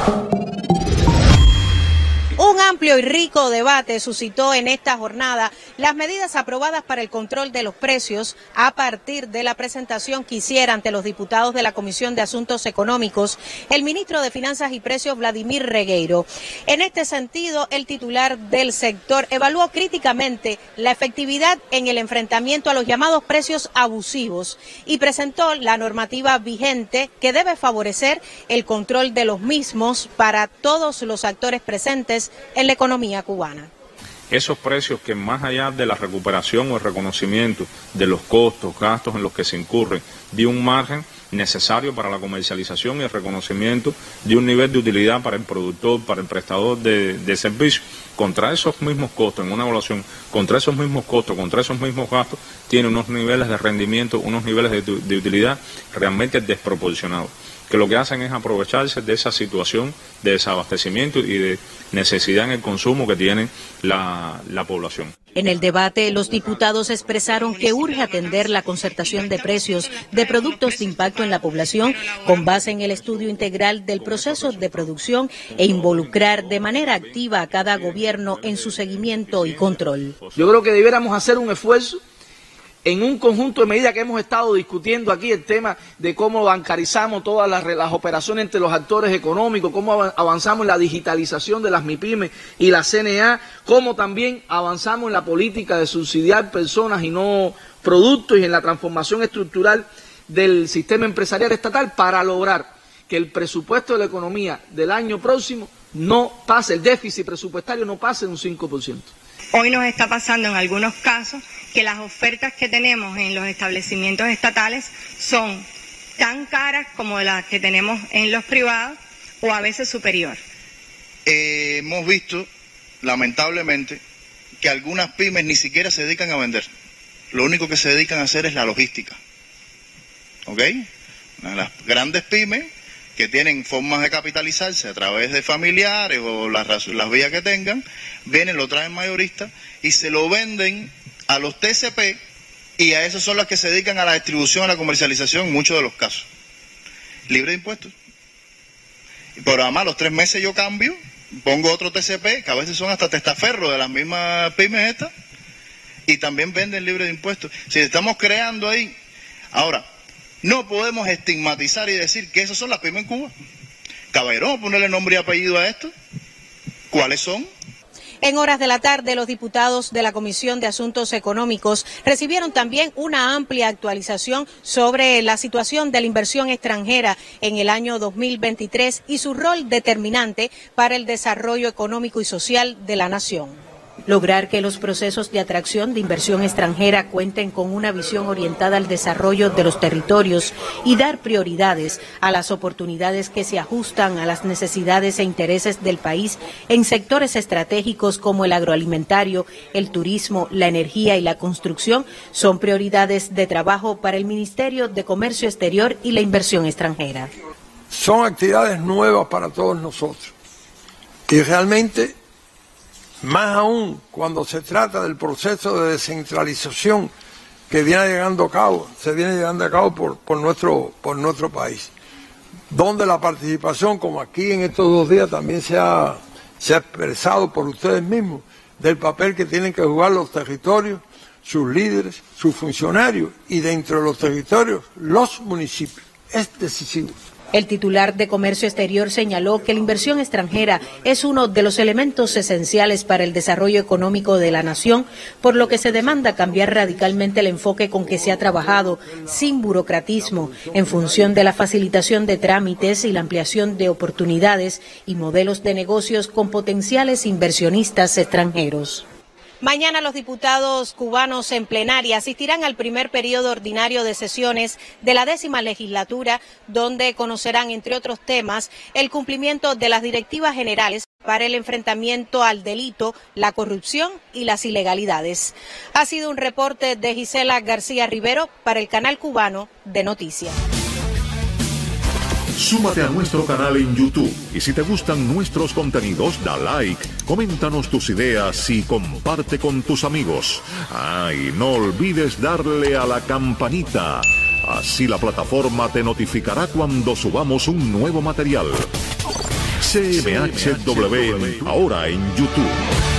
Un amplio y rico debate suscitó en esta jornada las medidas aprobadas para el control de los precios a partir de la presentación que hiciera ante los diputados de la Comisión de Asuntos Económicos el ministro de Finanzas y Precios, Vladimir Regueiro. En este sentido, el titular del sector evaluó críticamente la efectividad en el enfrentamiento a los llamados precios abusivos y presentó la normativa vigente que debe favorecer el control de los mismos para todos los actores presentes en la economía cubana. Esos precios que más allá de la recuperación o el reconocimiento de los costos, gastos en los que se incurre, de un margen necesario para la comercialización y el reconocimiento de un nivel de utilidad para el productor, para el prestador de servicios, contra esos mismos costos, en una evaluación, contra esos mismos costos, contra esos mismos gastos, tiene unos niveles de rendimiento, unos niveles de utilidad realmente desproporcionados, que lo que hacen es aprovecharse de esa situación de desabastecimiento y de necesidad en el consumo que tiene la población. En el debate, los diputados expresaron que urge atender la concertación de precios de productos de impacto en la población con base en el estudio integral del proceso de producción e involucrar de manera activa a cada gobierno en su seguimiento y control. Yo creo que debiéramos hacer un esfuerzo en un conjunto de medidas que hemos estado discutiendo aquí, el tema de cómo bancarizamos todas las operaciones entre los actores económicos, cómo avanzamos en la digitalización de las MIPYME y la CNA, cómo también avanzamos en la política de subsidiar personas y no productos y en la transformación estructural del sistema empresarial estatal para lograr que el presupuesto de la economía del año próximo no pase, el déficit presupuestario no pase de un 5%. Hoy nos está pasando en algunos casos que las ofertas que tenemos en los establecimientos estatales son tan caras como las que tenemos en los privados o a veces superior. Hemos visto, lamentablemente, que algunas pymes ni siquiera se dedican a vender. Lo único que se dedican a hacer es la logística. ¿Ok? Las grandes pymes que tienen formas de capitalizarse a través de familiares o las vías que tengan, vienen, lo traen mayoristas y se lo venden a los TCP, y a esas son las que se dedican a la distribución, a la comercialización en muchos de los casos. Libre de impuestos. Pero además a los 3 meses yo cambio, pongo otro TCP, que a veces son hasta testaferros de las mismas pymes estas, y también venden libre de impuestos. Si estamos creando ahí. Ahora, no podemos estigmatizar y decir que esas son las pymes en Cuba. Caballero, vamos a ponerle nombre y apellido a esto. ¿Cuáles son? En horas de la tarde, los diputados de la Comisión de Asuntos Económicos recibieron también una amplia actualización sobre la situación de la inversión extranjera en el año 2023 y su rol determinante para el desarrollo económico y social de la nación. Lograr que los procesos de atracción de inversión extranjera cuenten con una visión orientada al desarrollo de los territorios y dar prioridades a las oportunidades que se ajustan a las necesidades e intereses del país en sectores estratégicos como el agroalimentario, el turismo, la energía y la construcción son prioridades de trabajo para el Ministerio de Comercio Exterior y la Inversión Extranjera. Son actividades nuevas para todos nosotros y realmente, más aún cuando se trata del proceso de descentralización que se viene llevando a cabo por nuestro país, donde la participación, como aquí en estos 2 días también se ha expresado por ustedes mismos, del papel que tienen que jugar los territorios, sus líderes, sus funcionarios y dentro de los territorios los municipios, es decisivo. El titular de Comercio Exterior señaló que la inversión extranjera es uno de los elementos esenciales para el desarrollo económico de la nación, por lo que se demanda cambiar radicalmente el enfoque con que se ha trabajado, sin burocratismo, en función de la facilitación de trámites y la ampliación de oportunidades y modelos de negocios con potenciales inversionistas extranjeros. Mañana los diputados cubanos en plenaria asistirán al primer periodo ordinario de sesiones de la 10ª legislatura, donde conocerán, entre otros temas, el cumplimiento de las directivas generales para el enfrentamiento al delito, la corrupción y las ilegalidades. Ha sido un reporte de Gisela García Rivero para el canal cubano de Noticias. Súmate a nuestro canal en YouTube y si te gustan nuestros contenidos, da like, coméntanos tus ideas y comparte con tus amigos. Y no olvides darle a la campanita. Así la plataforma te notificará cuando subamos un nuevo material. CMHW, ahora en YouTube.